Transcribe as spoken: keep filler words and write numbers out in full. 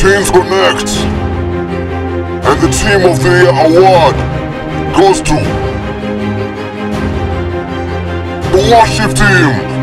Teens Connect. And the Team of the Year award goes to the Worship Team.